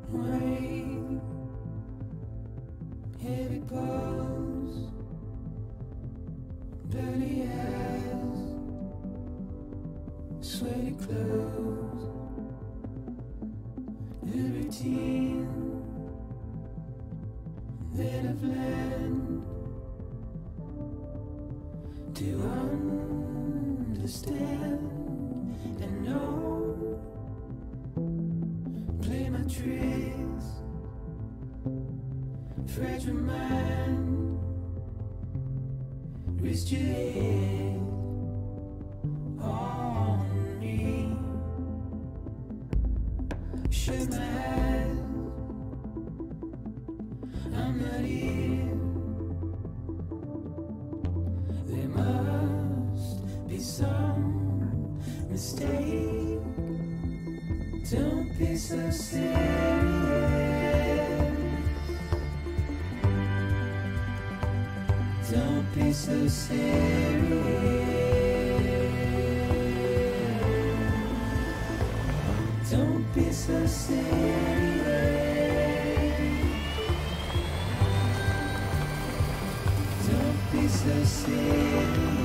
Wait, here it goes. Dirty eyes, sweaty clothes, the routine that I've learned to understand and know. Play my tricks, fragile mind, rest your head on me. Shut my eyes, I'm not here. There must be some mistake. Don't be so serious. Don't be so serious. Don't be so serious. Don't be so serious.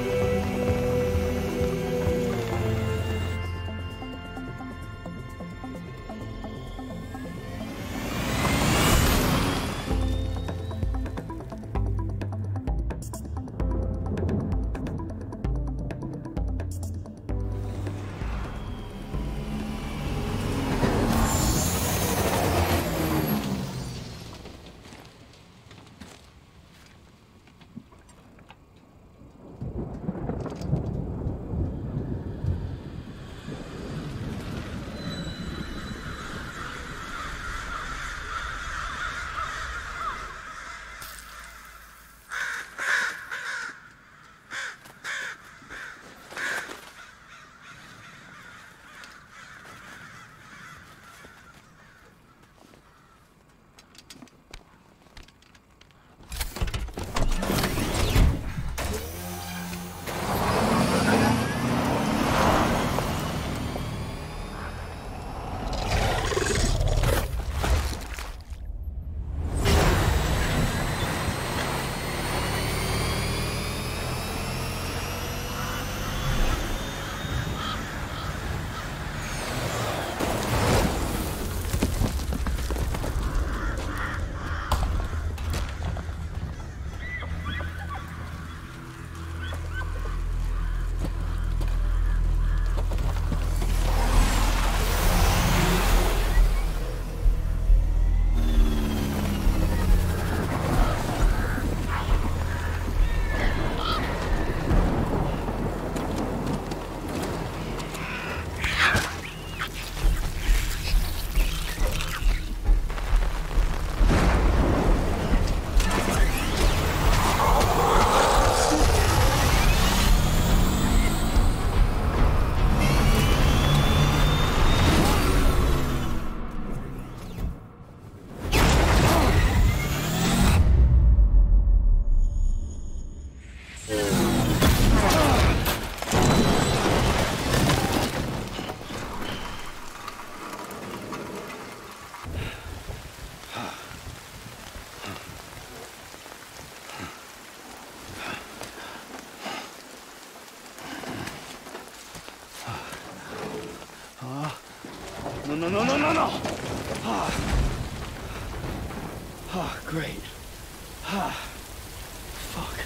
No. Great. Fuck.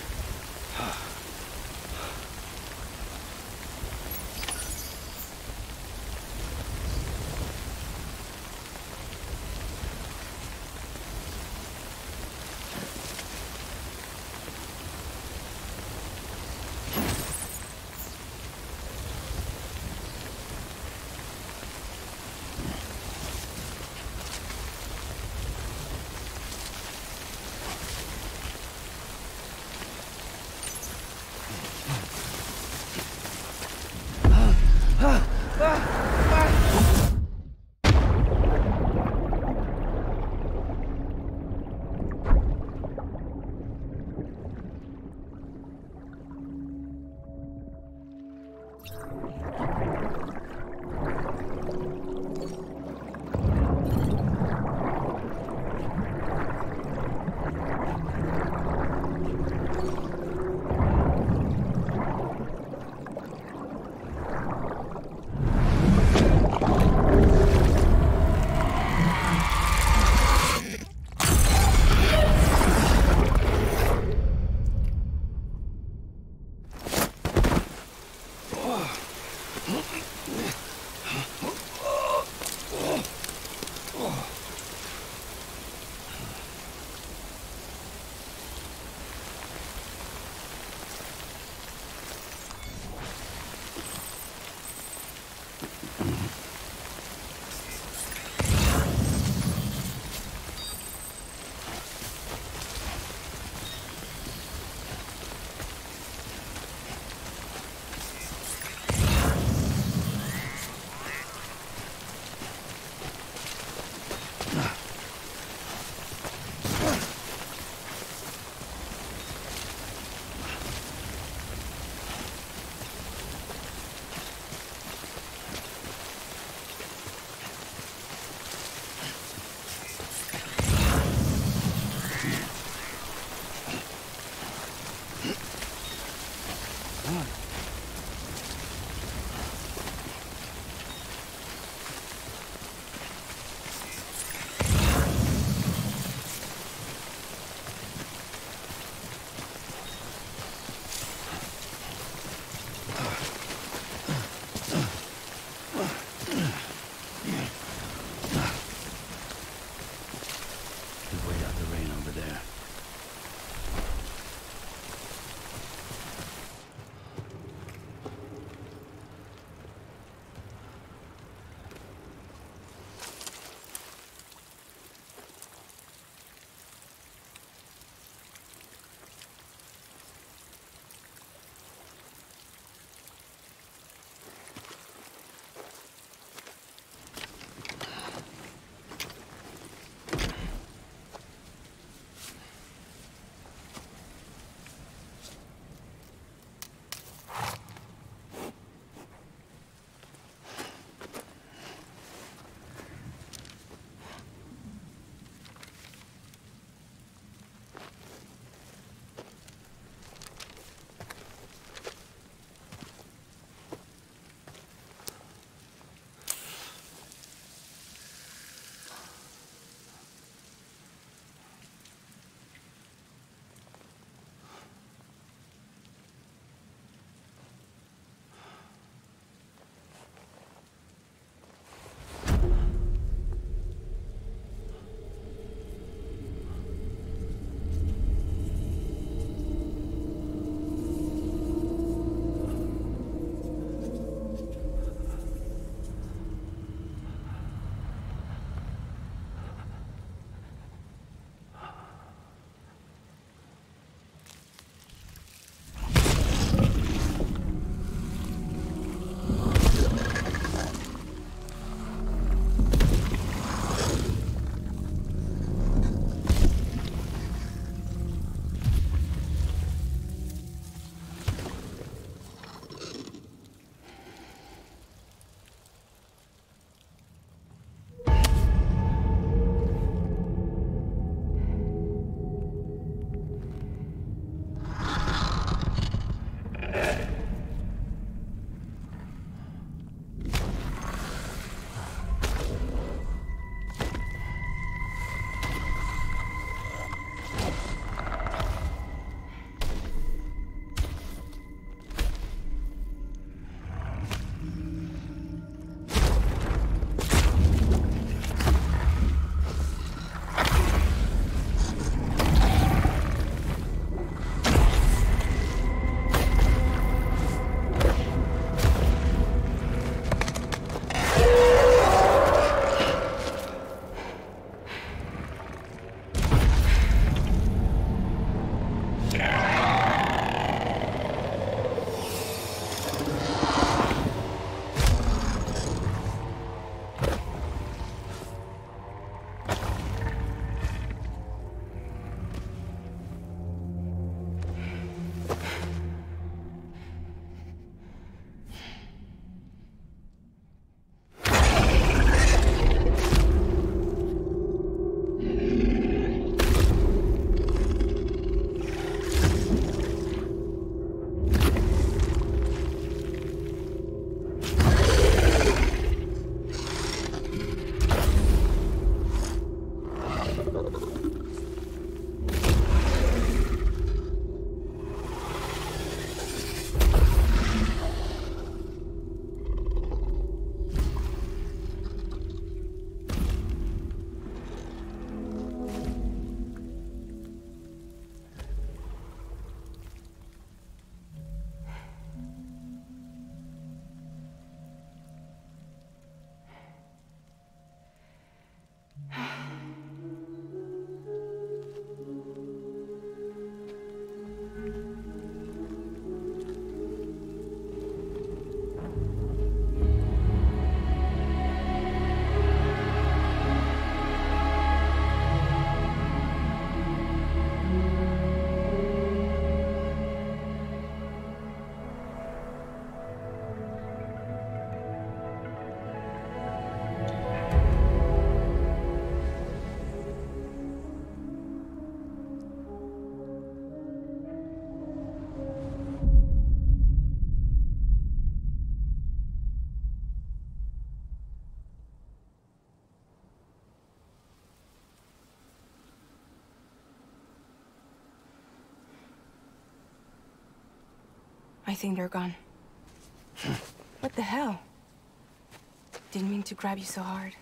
I think they're gone. What the hell? Didn't mean to grab you so hard.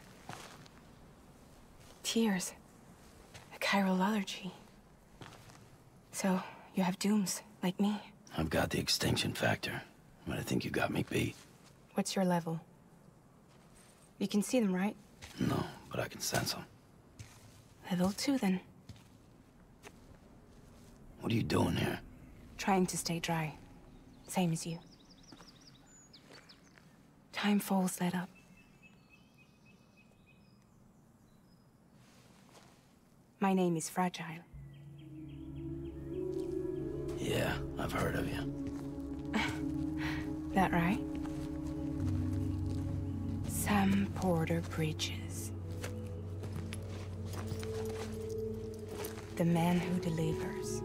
Tears. A chiral allergy. So, you have dooms, like me. I've got the extinction factor, but I think you got me beat. What's your level? You can see them, right? No, but I can sense them. Level 2, then. What are you doing here? Trying to stay dry. Same as you. Timefall's let up. My name is Fragile. Yeah, I've heard of you. That right? Sam Porter Bridges. The man who delivers.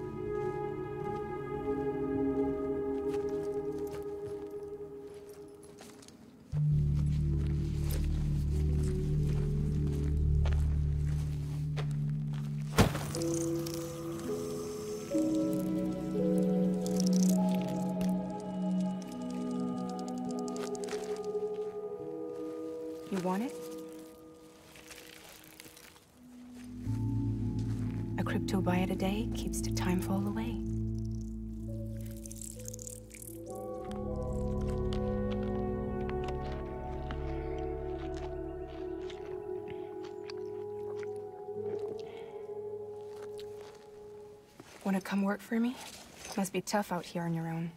You want it? A crypto byte a day keeps the timefall away. Wanna come work for me? Must be tough out here on your own.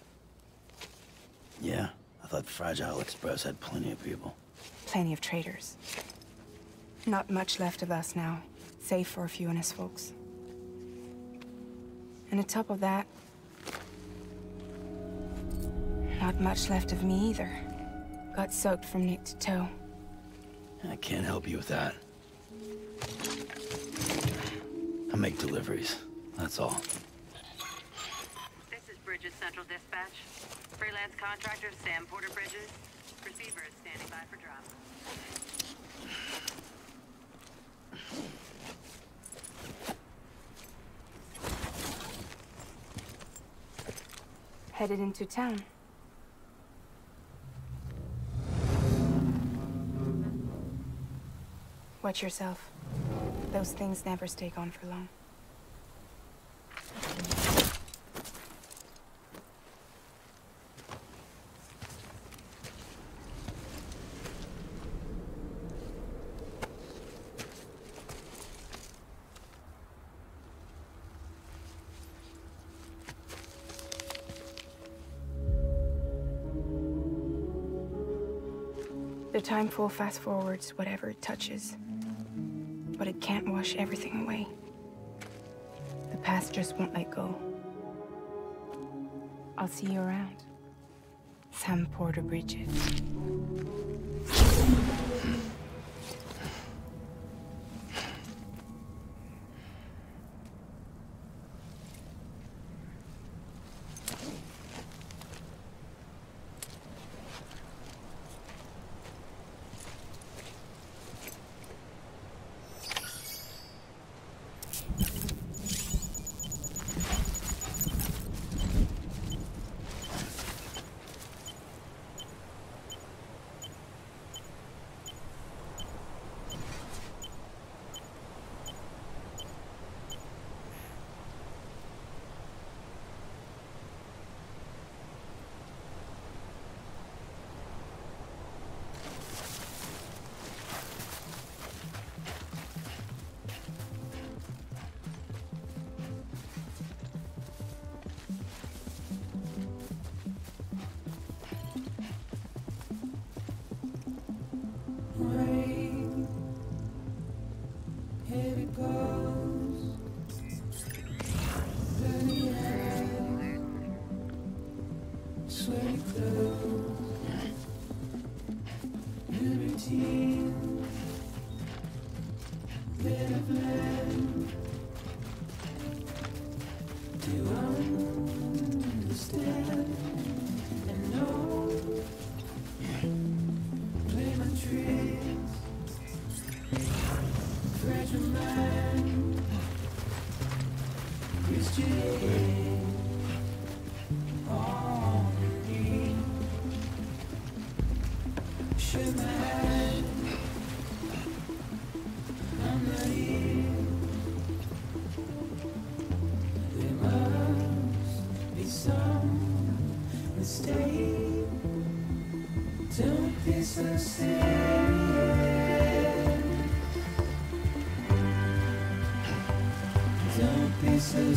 Yeah, I thought Fragile Express had plenty of people. Plenty of traitors. Not much left of us now, save for a few honest folks. And on top of that, not much left of me either. Got soaked from neck to toe. I can't help you with that. I make deliveries, that's all. This is Bridges Central Dispatch. Freelance contractor Sam Porter Bridges. Receiver is standing by for drop. Headed into town. Watch yourself. Those things never stay gone for long. The timefall fast-forwards whatever it touches. But it can't wash everything away. The past just won't let go. I'll see you around. Sam Porter Bridges. Rain, here it goes. Dirty hands, sweaty clothes. New routine, bit of land. To understand and know. Play my tricks, fragile mind, Christian, all so serious. Don't be so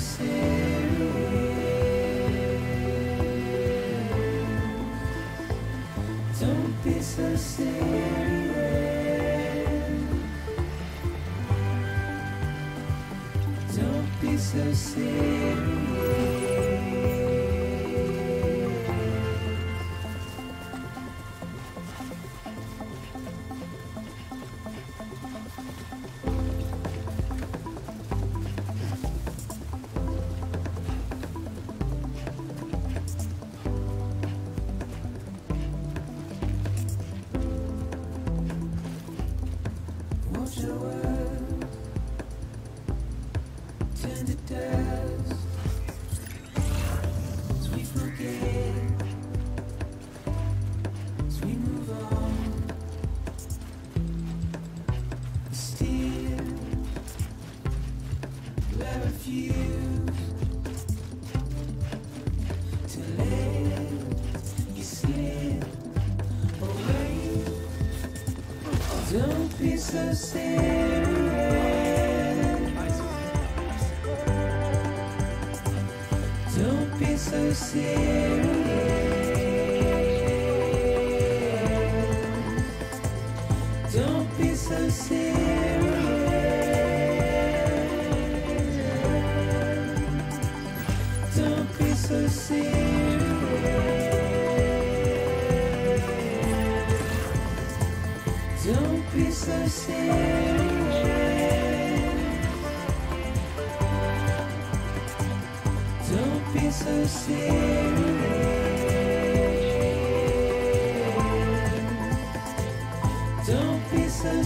serious. Don't be so serious. Don't be so serious. Watch your words turn to dust as we forget, as we move on. Still, I refuse to let you slip away. Don't be so serious. Don't be so serious. Don't be so serious. Don't be so serious. Don't be so serious. Don't be so serious. Don't be so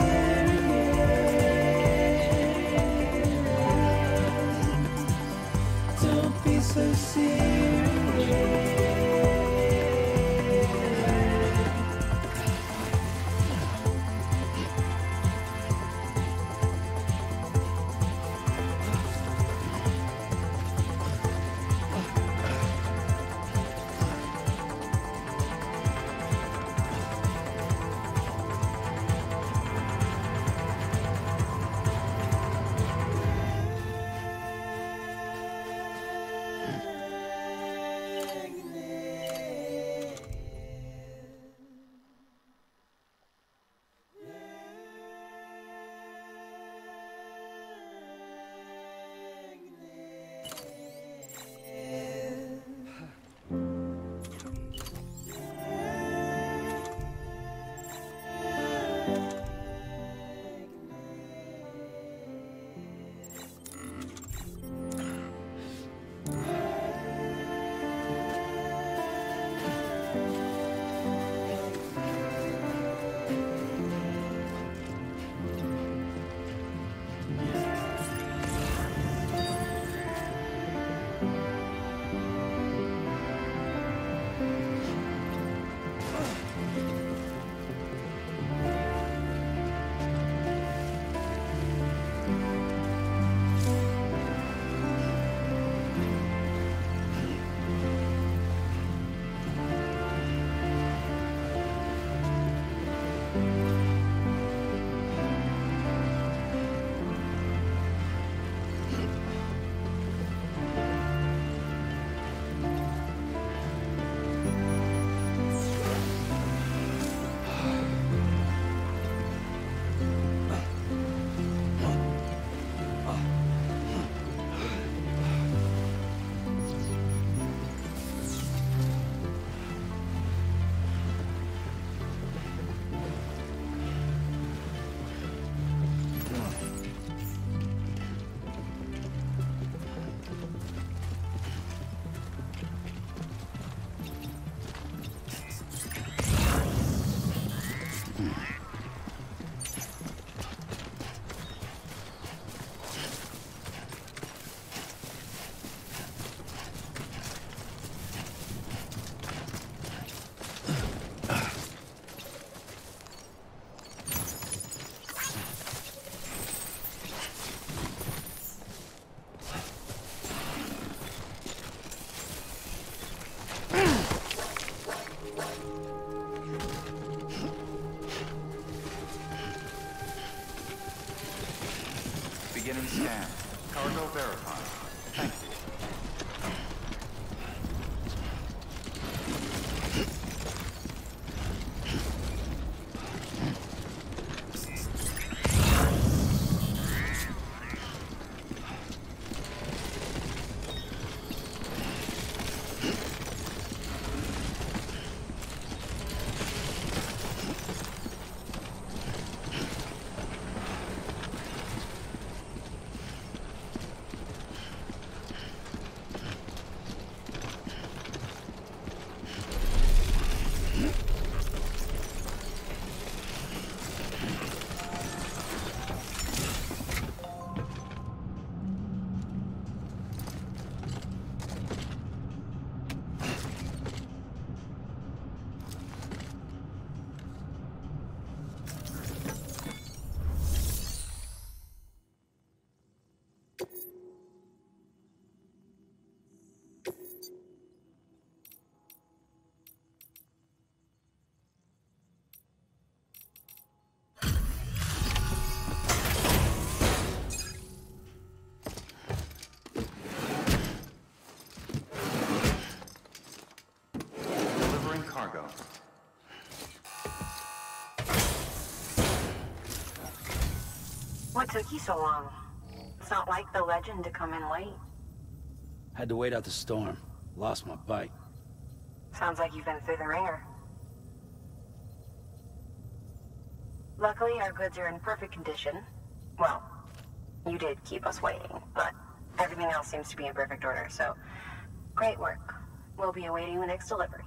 serious. Don't be so serious. Beginning scan. Cargo verified. Thank you. What took you so long? It's not like the legend to come in late. Had to wait out the storm. Lost my bike. Sounds like you've been through the ringer. Luckily, our goods are in perfect condition. Well, you did keep us waiting, but everything else seems to be in perfect order, so great work. We'll be awaiting the next delivery.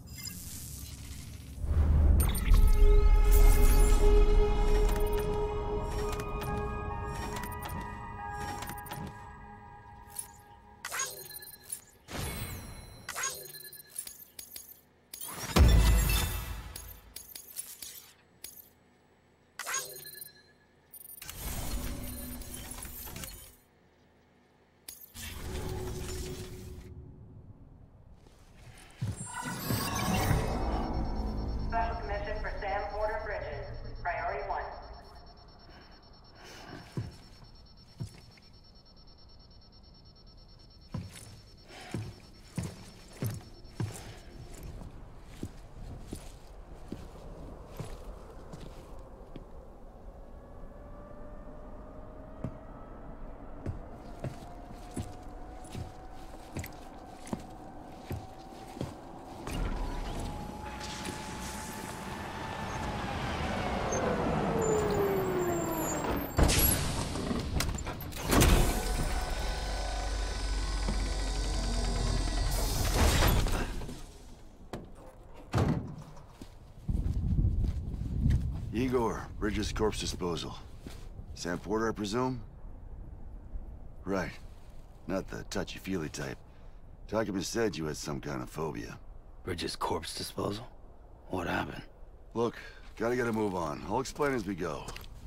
Igor, Bridges Corpse Disposal. Sam Porter, I presume? Right. Not the touchy-feely type. Documents said you had some kind of phobia. Bridges Corpse Disposal? What happened? Look, gotta get a move on. I'll explain as we go.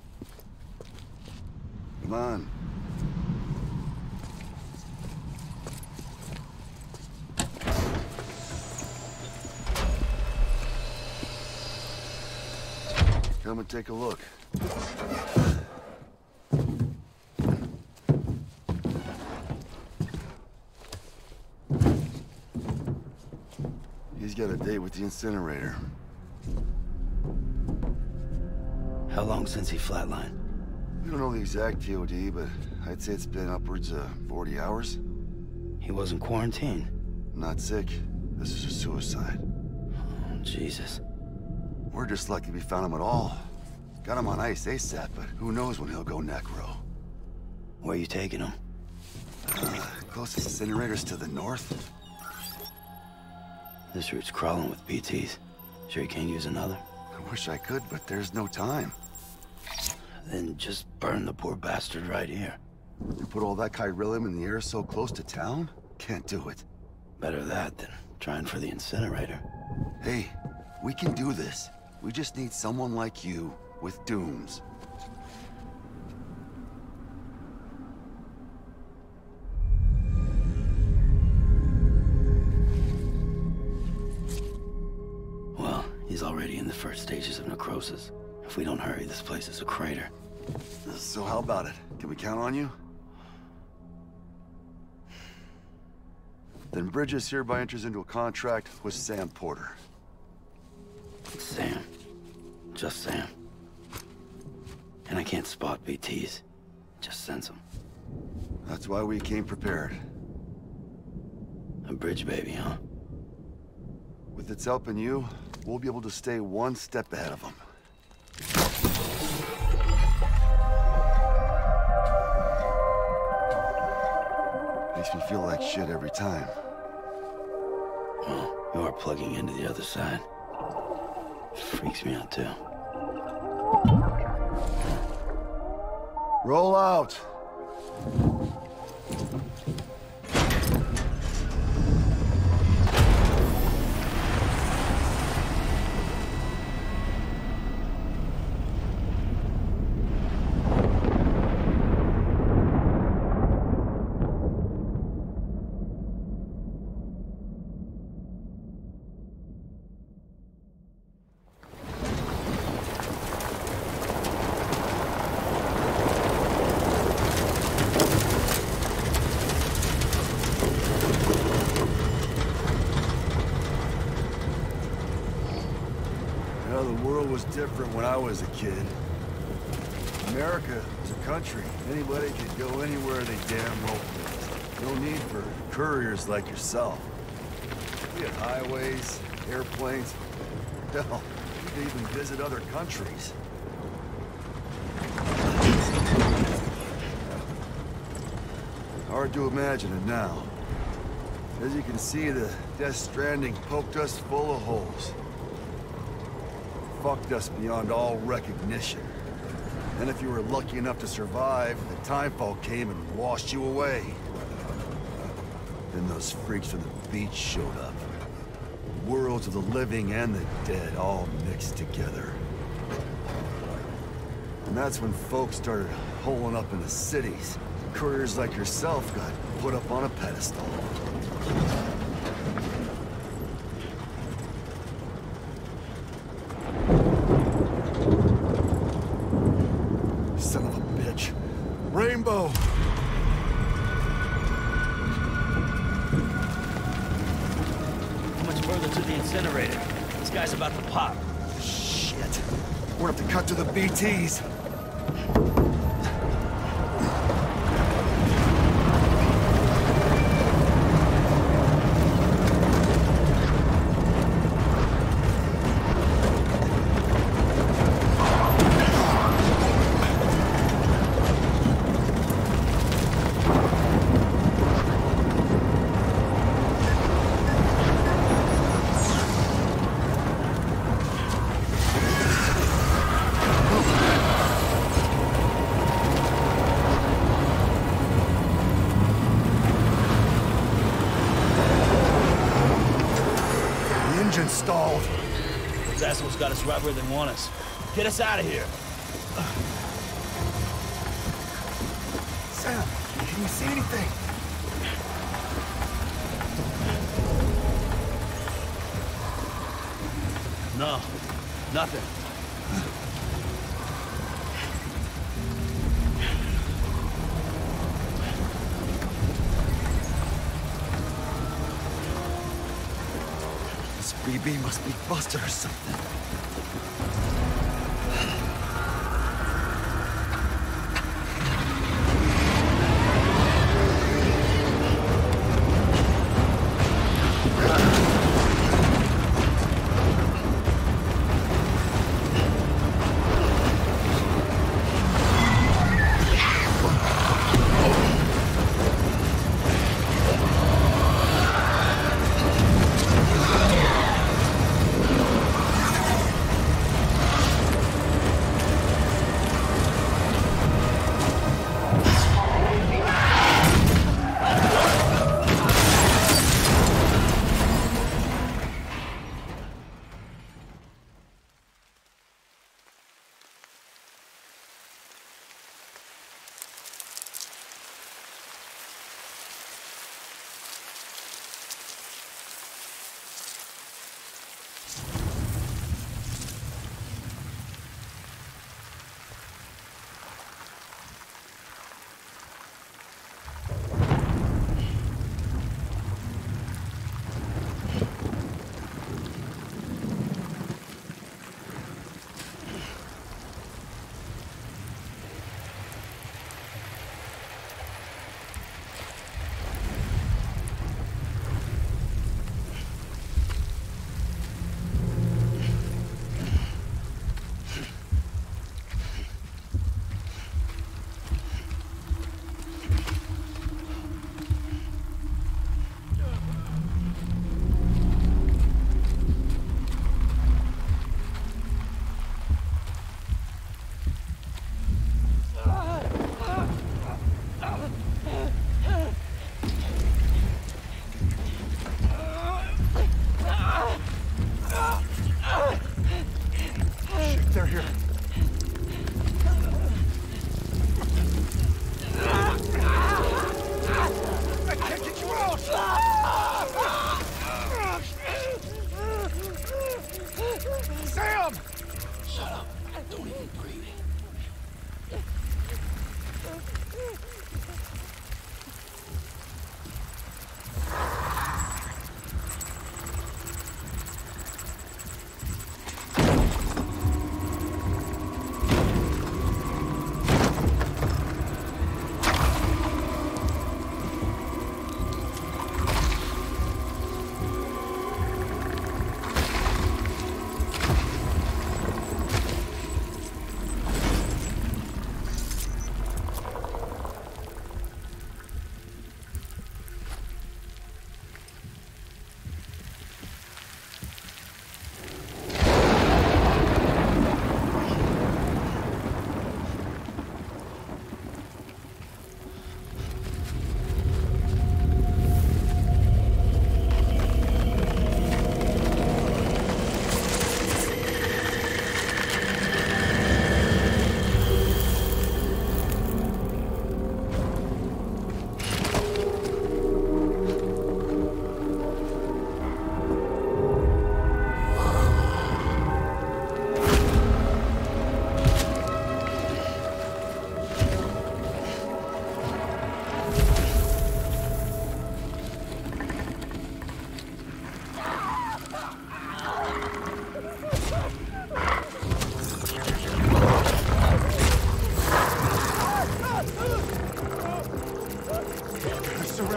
Come on. Come and take a look. He's got a date with the incinerator. How long since he flatlined? We don't know the exact TOD, but I'd say it's been upwards of 40 hours. He wasn't quarantined? Not sick. This is a suicide. Oh, Jesus. We're just lucky we found him at all. Got him on ice ASAP, but who knows when he'll go necro. Where you taking him? Closest incinerator's to the north. This route's crawling with BTs. Sure you can't use another? I wish I could, but there's no time. Then just burn the poor bastard right here. You put all that chiralium in the air so close to town? Can't do it. Better that than trying for the incinerator. Hey, we can do this. We just need someone like you, with dooms. Well, he's already in the first stages of necrosis. If we don't hurry, this place is a crater. So how about it? Can we count on you? Then Bridges hereby enters into a contract with Sam Porter. Sam. Just Sam. And I can't spot BTs. Just sense them. That's why we came prepared. A bridge baby, huh? With its help and you, we'll be able to stay one step ahead of them. Makes me feel like shit every time. Well, you are plugging into the other side. Freaks me out, too. Roll out! Different when I was a kid. America was a country. Anybody could go anywhere they damn well pleased. No need for couriers like yourself. We had highways, airplanes. Hell, we could even visit other countries. Hard to imagine it now. As you can see, the Death Stranding poked us full of holes. Fucked us beyond all recognition. And if you were lucky enough to survive, the Timefall came and washed you away. Then those freaks from the beach showed up. Worlds of the living and the dead all mixed together. And that's when folks started holing up in the cities. Couriers like yourself got put up on a pedestal. Son of a bitch. Rainbow! How much further to the incinerator? This guy's about to pop. Shit. We're gonna have to cut to the BTs. Stalled. Those assholes got us right where they want us. Get us out of here. Sam, can you see anything? No, nothing. BB must be busted or something.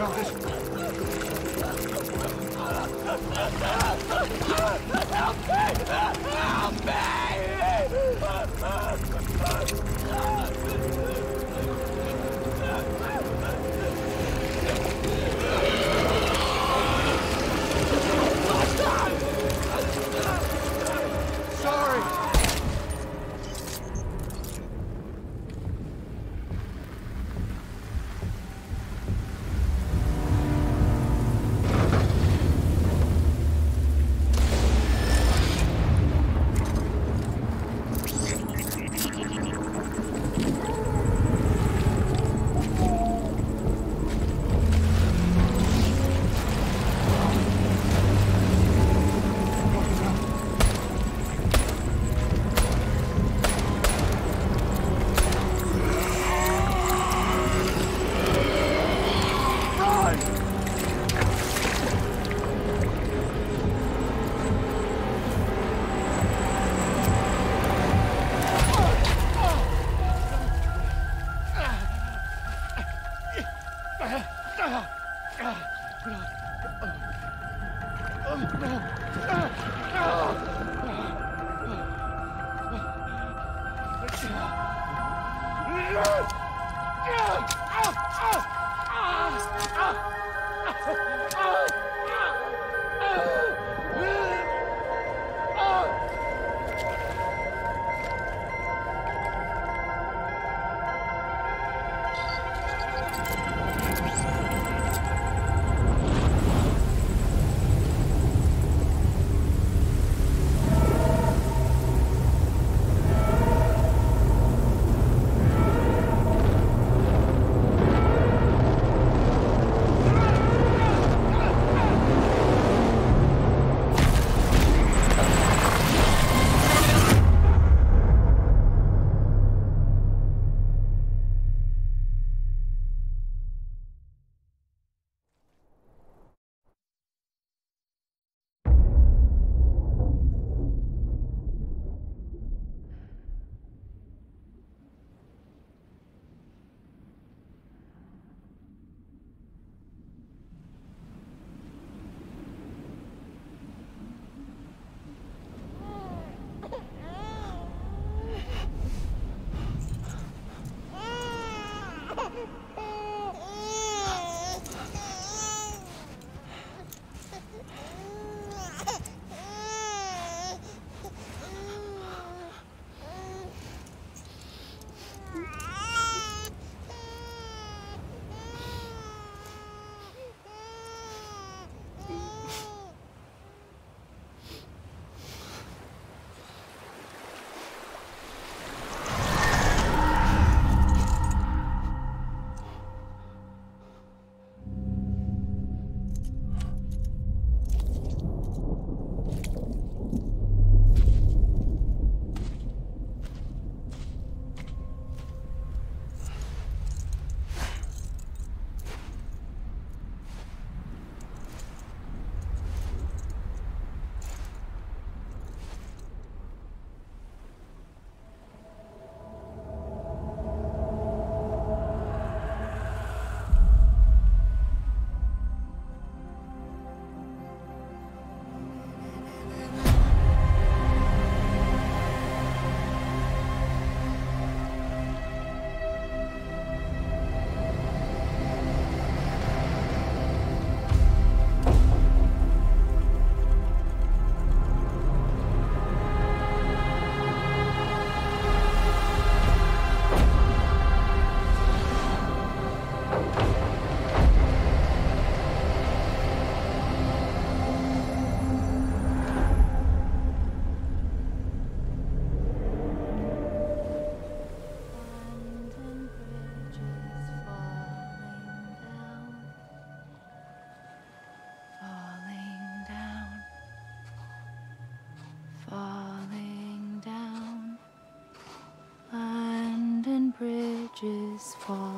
bridges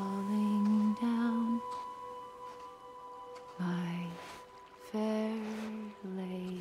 falling down, my fair lady.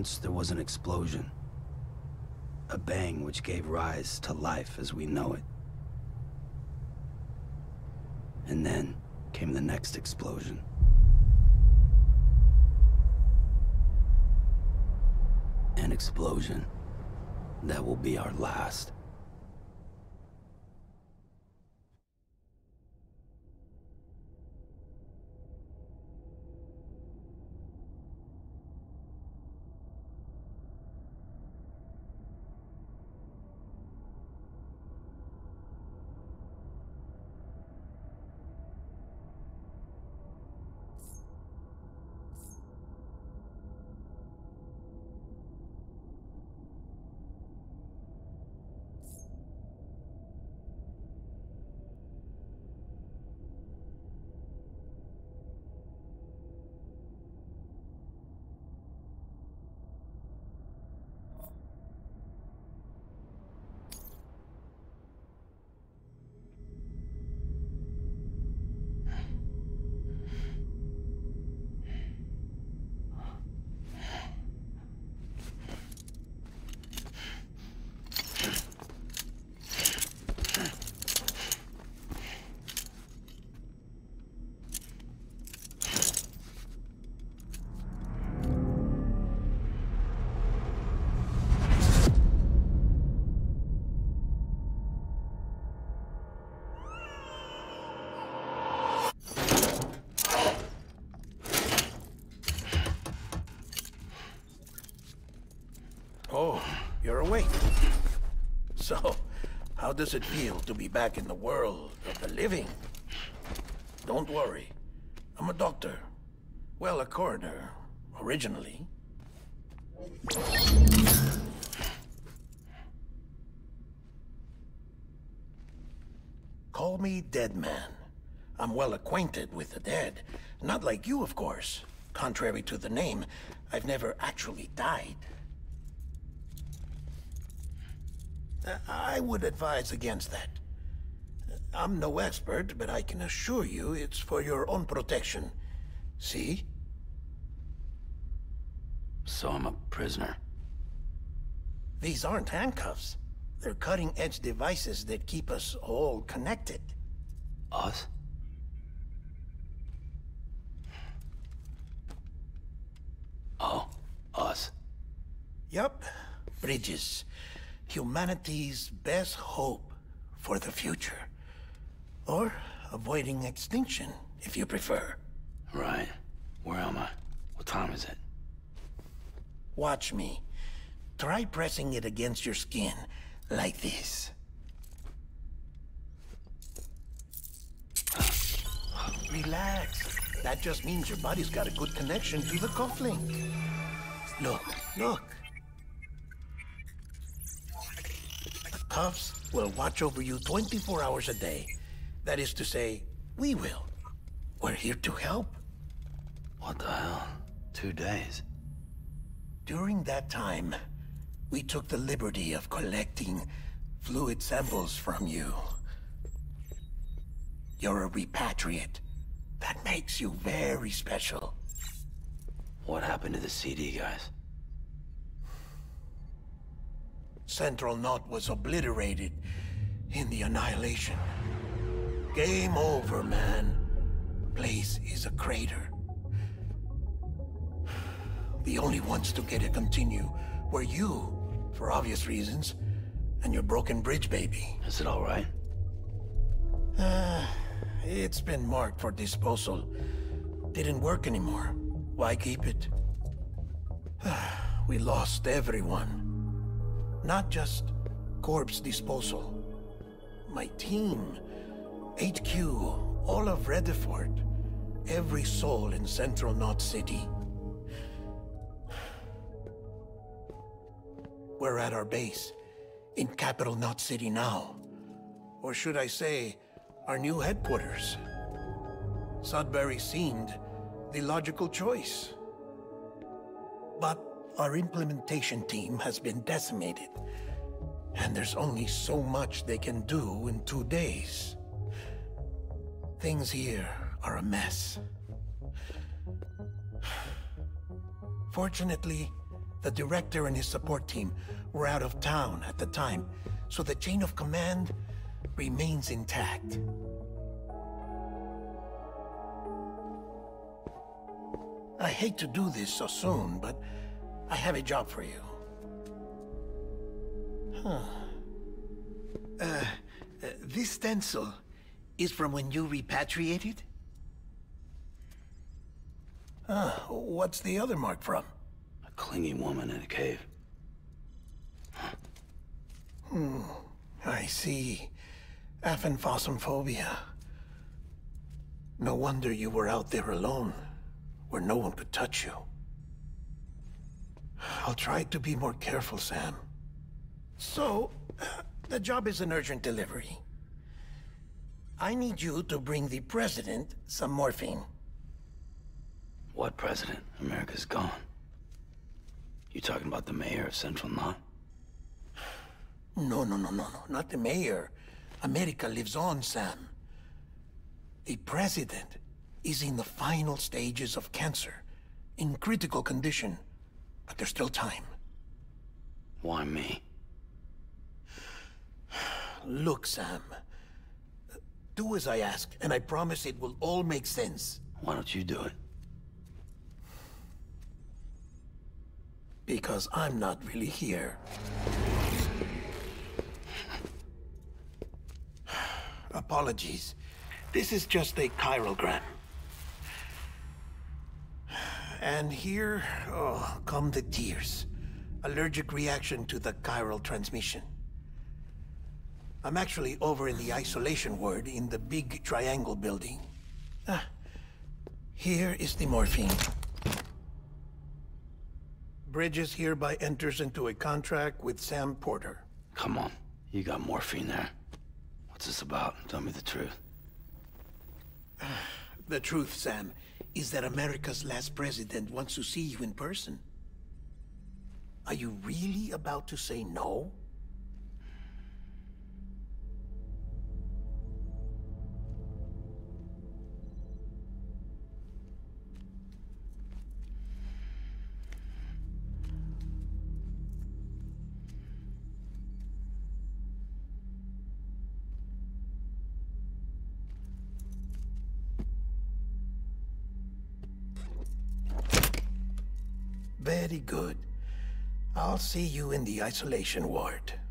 Once there was an explosion. A bang which gave rise to life as we know it. And then came the next explosion. An explosion that will be our last. Oh, you're awake. So, how does it feel to be back in the world of the living? Don't worry. I'm a doctor. Well, a coroner, originally. Call me Dead Man. I'm well acquainted with the dead. Not like you, of course. Contrary to the name, I've never actually died. I would advise against that. I'm no expert, but I can assure you it's for your own protection. See? So I'm a prisoner. These aren't handcuffs. They're cutting-edge devices that keep us all connected. Us? Oh, us. Yup. Bridges. Humanity's best hope for the future. Or avoiding extinction, if you prefer. Right. Where am I? What time is it? Watch me. Try pressing it against your skin, like this. Relax. That just means your body's got a good connection to the cufflink. Look, look. The cuffs will watch over you 24 hours a day. That is to say, we will. We're here to help. What the hell? 2 days? During that time, we took the liberty of collecting fluid samples from you. You're a repatriate. That makes you very special. What happened to the CD guys? Central Knot was obliterated in the Annihilation. Game over, man. Place is a crater. The only ones to get to continue were you, for obvious reasons, and your broken bridge baby. Is it all right? It's been marked for disposal. Didn't work anymore. Why keep it? We lost everyone. Not just corpse disposal. My team, HQ, all of Redefort, every soul in Central Knot City. We're at our base, in Capital Knot City now. Or should I say, our new headquarters. Sudbury seemed the logical choice. But our implementation team has been decimated, and there's only so much they can do in 2 days. Things here are a mess. Fortunately, The director and his support team were out of town at the time, so the chain of command remains intact. I hate to do this so soon, but I have a job for you. This stencil is from when you repatriated? What's the other mark from? A clingy woman in a cave. I see. Aphenphosmphobia. No wonder you were out there alone, where no one could touch you. I'll try to be more careful, Sam. So, the job is an urgent delivery. I need you to bring the president some morphine. What president? America's gone. You talking about the mayor of Central Knot? No, not the mayor. America lives on, Sam. The president is in the final stages of cancer, in critical condition, but there's still time. Why me? Look, Sam. Do as I ask, and I promise it will all make sense. Why don't you do it? Because I'm not really here. Apologies. This is just a chiralgram. And here, come the tears. Allergic reaction to the chiral transmission. I'm actually over in the isolation ward in the big triangle building. Here is the morphine. Bridges hereby enters into a contract with Sam Porter. Come on. You got morphine there. What's this about? Tell me the truth. The truth, Sam, is that America's last president wants to see you in person. Are you really about to say no? Very good. I'll see you in the isolation ward.